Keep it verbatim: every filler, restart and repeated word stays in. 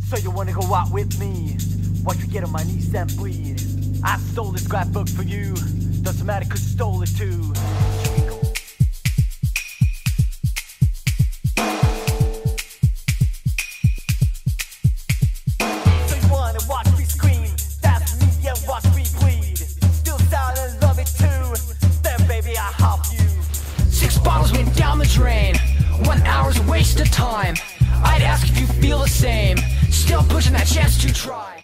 So you wanna go out with me? Watch me get on my knees and bleed. I stole this scrapbook for you. Doesn't matter cause you stole it too. So you wanna watch me scream? That's me, yeah, watch me bleed. Still silent and love it too. Then baby I help you. Six bottles went down the drain. One hour's a waste of time. I'd ask if you feel the same. Still pushing that chance to try.